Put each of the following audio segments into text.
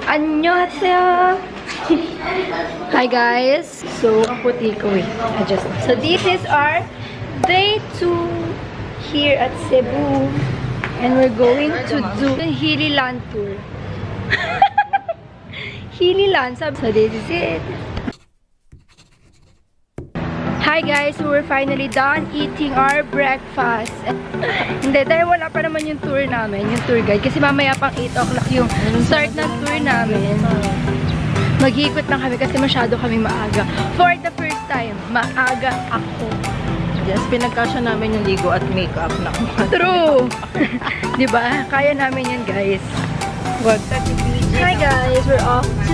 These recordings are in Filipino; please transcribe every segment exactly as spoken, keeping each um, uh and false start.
Annyeonghaseyo! Hi guys! So, ang puti ko eh. Adjust. So, this is our day two here at Cebu. And we're going to do the Hililand tour. Hililand. So, this is it. Hi guys! So, we're finally done eating our breakfast. Hindi, dahil wala pa naman yung tour namin, yung tour guide. Kasi mamaya pang eight o'clock yung start ng tour namin. Maghikot lang kami kasi masyado kami maaga. For the first time, maaga ako. Yes, pinagkasya namin yung ligo at makeup na. True! Diba? Kaya namin yun guys. Wag. Hi guys! We're off to...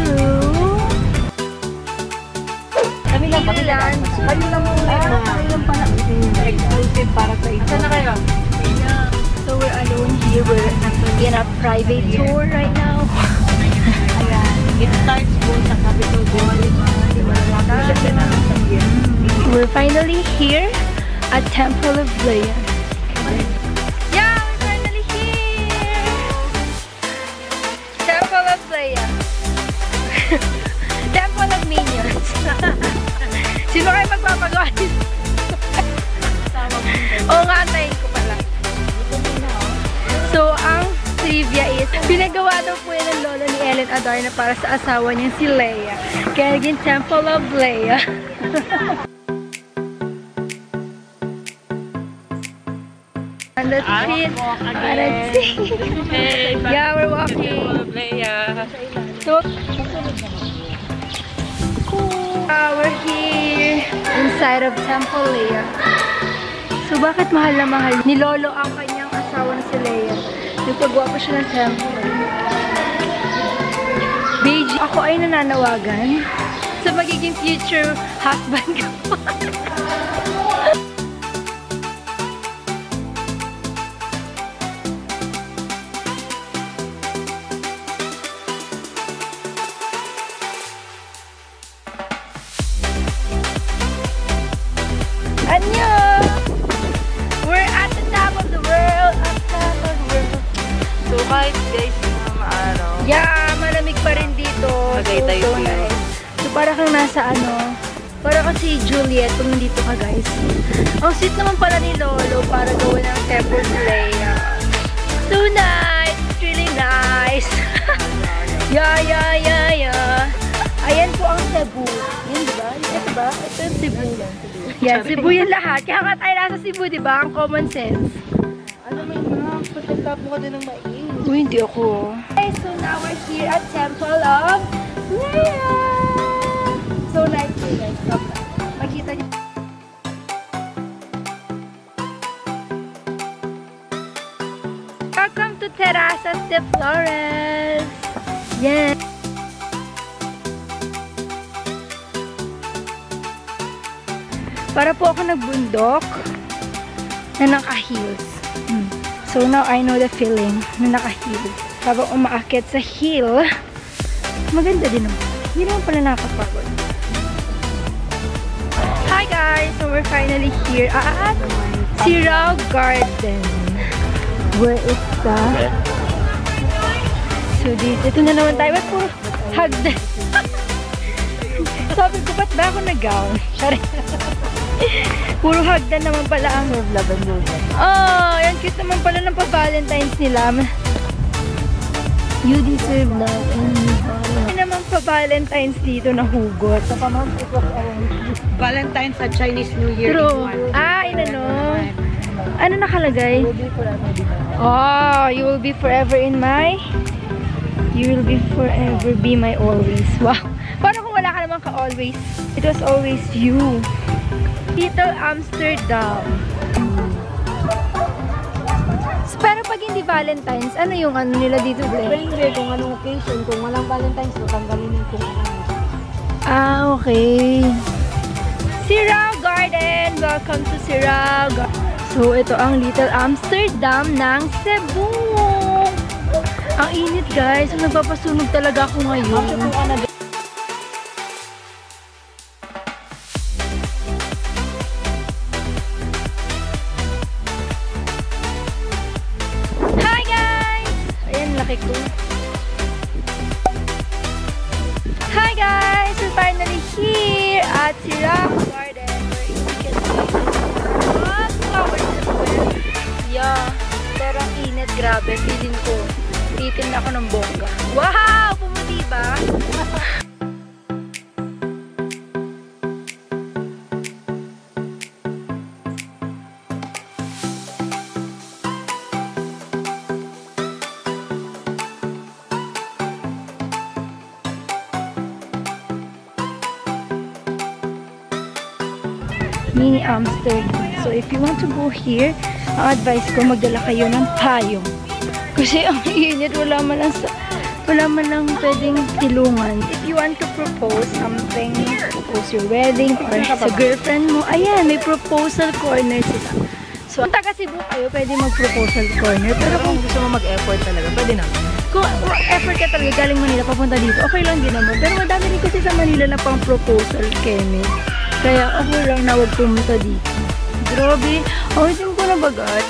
Kami lang, kami lang. Kami lang muna. Kami lang pala. Exclusive para sa ito. Saan na kayo? So we're alone here. We're in a private tour right now. Ayan. It starts po sa Capitol Mall. We're finally here at Temple of Leia. Yeah, we're finally here! Temple of Leia. Temple of Minions. Sino kayo magpapagawa dito? Oo nga, antayin ko pala. So, ang trivia is, pinagawa daw po yan ng lolo ni Ellen Adarna para sa asawa niya si Leia. Kaya naging Temple of Leia. And let's see. And let's see. Yeah, we're walking. So, uh, we're here inside of Temple Leia. So, bakit mahal na mahal? Ni Lolo ang kanyang asawa na si Leia. Nagpagawa pa siya ng temple. Beijing. Ako ay nananawagan sa magiging future husband ko. Annyeong! We're at the top of the world! At top of the world! So, kahit guys, na maaraw. Yeah, malamig pa rin dito. Okay, so, tayo so nice. So, para kang nasa ano, para kasi Juliet kung nandito ka guys. Ang sweet naman pala ni Lolo para gawin ng Temple of Leia. So nice! It's really nice! Yeah, yeah, yeah, yeah! Ayan po ang Cebu. Yan diba? Ito ba? Ito yung Cebu. Yan, Cebu yung lahat. Kaya nga tayo nasa Cebu, diba? Ang common sense. Ano may mga? Patagtap mo ka din ng maing. Uy, hindi ako. Okay, so now we're here at Temple of Leia! So nice po guys. Makita niyo. Welcome to Terrazas de Flores! Yes! Para po ako nagbundok na naka-heels. Hmm. So now I know the feeling na naka-heels. Habang umaakit sa heel, maganda din naman. Hindi naman pala nakakapagod. Hi guys! So we're finally here at Sirao Garden. Where is the... So this, ito na naman tayo. Ba't puro hagdan? Sabi ko, ba't ba ako nag-gown? Sorry. Puro hagdan naman pala ang lavender. Oh, yan cute naman pala ng pa-Valentine's nila. You deserve love and you value. Yan naman pa-Valentine's dito na hugot. Valentine's at Chinese New Year. True. Ah, inano. Ano nakalagay? Oh, you will be forever in my... You will be forever be my always. Wow. Parang kung wala ka naman ka-always. It was always you. Little Amsterdam. Pero pag hindi Valentine's, ano yung ano nila dito, Blaine? Depende kung anong occasion. Kung walang Valentine's, tanggalin yung kung ano. Ah, okay. Sirao Garden! Welcome to Sirao Garden. So, ito ang Little Amsterdam ng Cebu. Ang init, guys. Nagpapasunog talaga ako ngayon. Hi, guys! Ayan, laki ko. si Rock Garden where you can see lot flowers everywhere. Yeah, pero ang init, grabe. Feeling ko, itin na ako ng bongga. Wow! Pumuti ba? Mini Amsterdam. So, if you want to go here, ang advice ko, magdala kayo ng payong. Kasi ang init, wala man lang sa, wala man lang pwedeng tilungan. If you want to propose something, propose your wedding, or sa girlfriend mo, ayan, may proposal corner sila. So, kung taga Cebu kayo, pwede mag-proposal corner. Pero kung gusto mo mag-effort talaga, pwede naman. Kung effort ka talaga, galing Manila, papunta dito, okay lang din naman. Pero madami rin kasi sa Manila na pang proposal, Kemi. Kaya ako lang na huwag pumunta dito. Grabe. Awitin ko na bagat.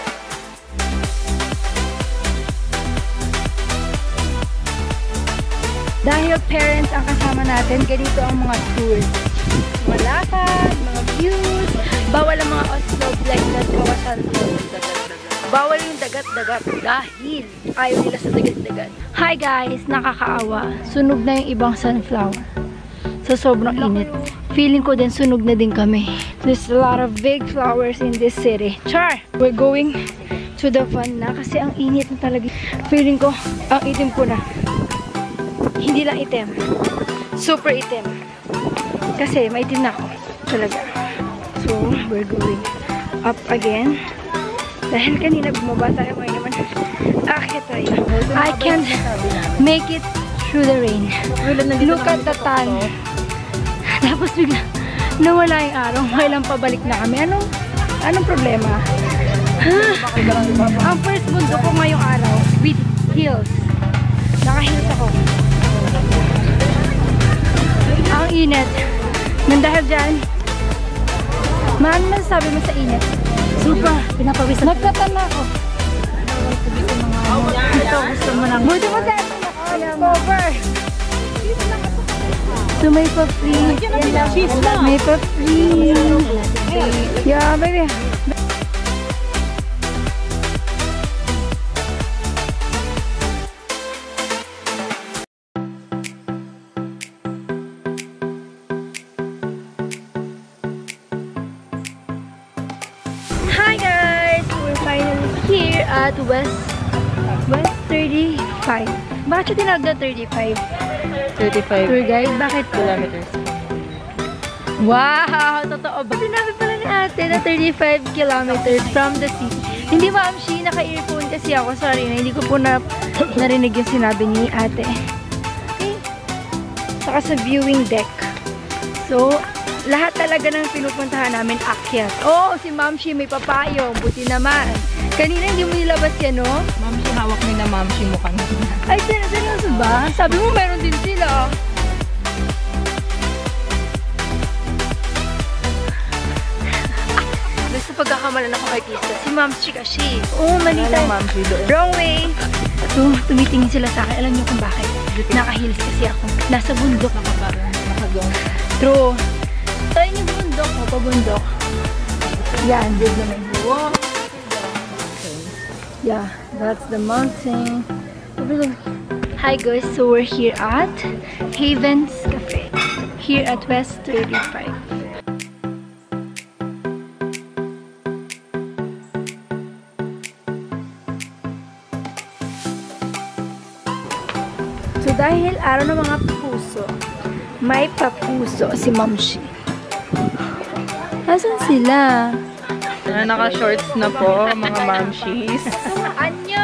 Dahil parents ang kasama natin, ganito ang mga tours. Mga lakad, mga views. Bawal ang mga oslog like that. Bawasan. Bawal yung dagat-dagat dahil ayaw nila sa dagat-dagat. Hi guys! Nakakaawa. Sunog na yung ibang sunflower. Sa sobrang init. Feeling ko din sunog na din kami. There's a lot of big flowers in this city. Char! We're going to the van na kasi ang init na talaga. Feeling ko, ang itim ko na. Hindi lang itim. Super itim. Kasi maitim na ako. Talaga. So, we're going up again. Dahil kanina bumaba tayo ngayon naman. Akit tayo. I can't make it through the rain. Look at the tan. Tapos bigla, nawala yung araw. Kailan pabalik na kami. Anong, anong problema? Ang first mundo ko ngayong araw, with heels. Naka-heels ako. Ang init. Nandahal dyan. Maano masasabi mo sa init? Super. Pinapawisan. Nagtatan na ako. Ito, gusto mo nang... Buti mo sa ito na cover. So may pa-free. May pa-free. Yeah, baby. Hi guys! We're finally here at West West thirty-five. Bakit siya tinawag na thirty-five? thirty-five Tour guide? Bakit? kilometers. Wow! Totoo ba? Sinabi pala ni ate na thirty-five kilometers from the city. Hindi ma'am, she naka-earphone kasi ako. Sorry na, hindi ko po na narinig yung sinabi ni ate. Okay. Saka sa viewing deck. So, lahat talaga ng pinupuntahan namin akyat. Oh, si Ma'am Shi may papayong. Buti naman. Kanina hindi mo nilabas yan, no? Ma'am Shi, hawak mo na Ma'am Shi mo kanina. Ay, seryoso ba? Sabi mo meron din sila. Basta pagkakamalan ako artista, si Ma'am Shi kasi. Oo, oh, mali tayo. Ma'am Shi doon. Wrong way. So, tumitingin sila sa akin. Alam niyo kung bakit? Naka-heels kasi ako. Nasa bundok. Nakagong. True. Tayo yung bundok mo, pabundok. Yan. Yeah, that's the mountain. Hi guys, so we're here at Havens Cafe. Here at West thirty-five. So dahil araw ng mga puso, may papuso si Ma'am Shi. Asan sila? Na naka-shorts na po, mga Ma'am Shis. Anyo!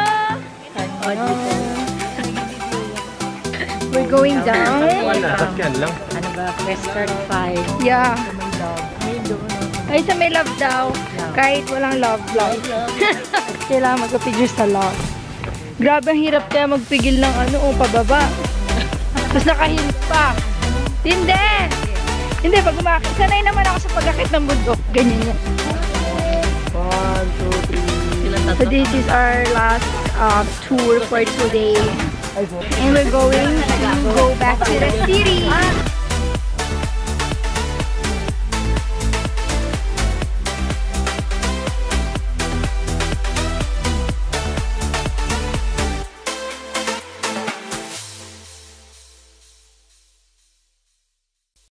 We're going down. Ano ba? Western five. Yeah. Ay, sa may love daw. Kahit walang love, love. Kailangan magka-figure sa love. Grabe, ang hirap kaya magpigil ng ano, o pababa. Tapos nakahil pa. Hindi! Hindi, pag umakit. Sanay naman ako sa pag-akit ng bundok. Ganyan yan. One, two, three. So this is our last uh, tour for today. And we're going to go back to the city.